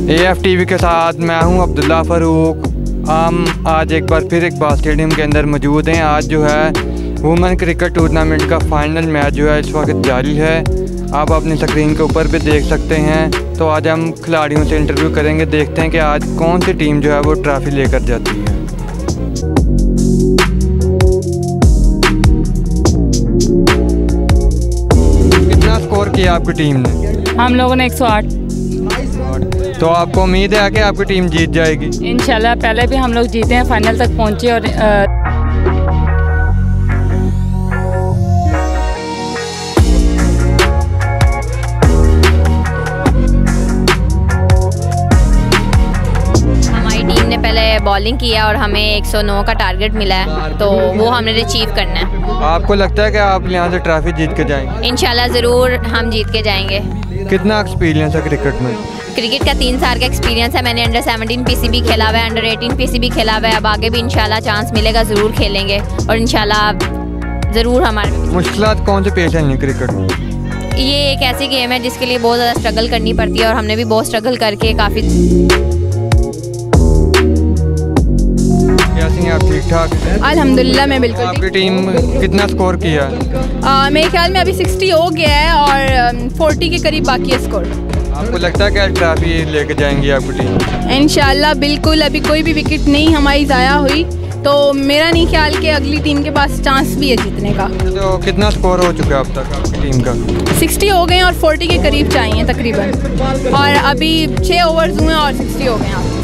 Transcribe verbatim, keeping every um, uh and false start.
A F T V के साथ मैं हूं अब्दुल्ला फ़ारूक। हम आज एक बार फिर इकबाल स्टेडियम के अंदर मौजूद हैं। आज जो है वुमेन क्रिकेट टूर्नामेंट का फाइनल मैच जो है इस वक्त जारी है। आप अपनी स्क्रीन के ऊपर भी देख सकते हैं। तो आज हम खिलाड़ियों से इंटरव्यू करेंगे, देखते हैं कि आज कौन सी टीम जो है वो ट्रॉफी लेकर जाती है। कितना स्कोर किया आपकी टीम ने? हम लोगों ने एक सौ आठ। तो आपको उम्मीद है कि आपकी टीम जीत जाएगी? इंशाल्लाह, पहले भी हम लोग जीते हैं, फाइनल तक पहुंचे। और आ, पहले बॉलिंग किया और हमें एक सौ नौ का टारगेट मिला है, तो वो हमने अचीव करना है। आपको लगता है कि आप यहाँ से ट्रॉफी जीत के जाएंगे? इंशाल्लाह ज़रूर हम जीत के जाएंगे। कितना एक्सपीरियंस है क्रिकेट में? क्रिकेट का तीन साल का एक्सपीरियंस है। मैंने अंडर सेवनटीन पीसीबी खेला हुआ है, अंडर एटीन पीसीबी खेला हुआ है। अब आगे भी इंशाल्लाह चांस मिलेगा, ज़रूर खेलेंगे और इंशाल्लाह ज़रूर हमारे। मुश्किलात कौन से पेश हैं क्रिकेट में? ये एक ऐसी गेम है जिसके लिए बहुत ज़्यादा स्ट्रगल करनी पड़ती है और हमने भी बहुत स्ट्रगल करके काफ़ी। आप ठीक ठाक? अल्हम्दुलिल्लाह मैं बिल्कुल। आपकी टीम कितना स्कोर किया? आ, मेरे ख्याल में अभी साठ हो गया है और चालीस के करीब बाकी है स्कोर। आपको लगता है कि ट्रॉफी लेके जाएंगी आपकी टीम? इंशाल्लाह बिल्कुल। अभी कोई भी विकेट नहीं हमारी ज़ाया हुई, तो मेरा नहीं ख्याल कि अगली टीम के पास चांस भी है जीतने का। तो कितना स्कोर हो चुका है अब तक आपकी टीम का? साठ हो गए और चालीस के करीब चाहिए तकरीबन, और अभी छः ओवर्स हुए और साठ हो गए हैं।